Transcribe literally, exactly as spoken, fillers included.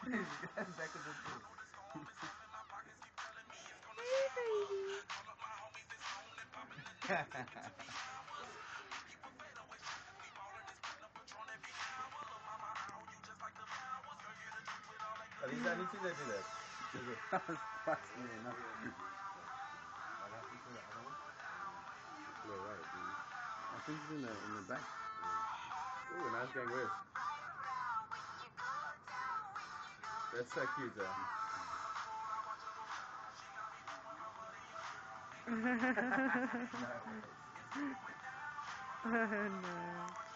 Back of the book. Alisa, ni sila sila. Sige. Fascinating. You're right, dude. I think it's in the in the back. Ooh, nice kangaroo. That's so cute, though. No.